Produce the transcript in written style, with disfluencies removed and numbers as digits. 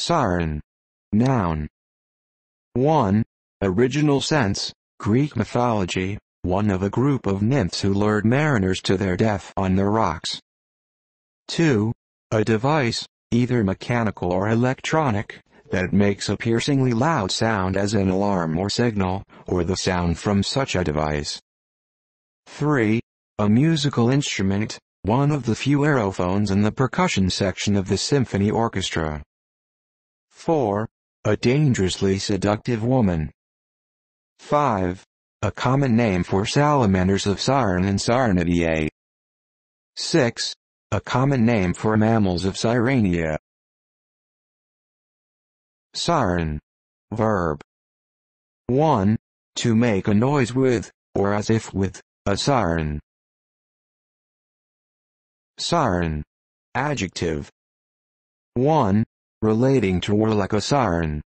Siren. Noun. 1. Original sense, Greek mythology, one of a group of nymphs who lured mariners to their death on the rocks. 2. A device, either mechanical or electronic, that makes a piercingly loud sound as an alarm or signal, or the sound from such a device. 3. A musical instrument, one of the few aerophones in the percussion section of the symphony orchestra. 4. A dangerously seductive woman. 5. A common name for salamanders of Siren and Sirenidae. 6. A common name for mammals of Sirenia. Siren. Verb. 1. To make a noise with, or as if with, a siren. Siren. Adjective. 1. Relating to or like a siren.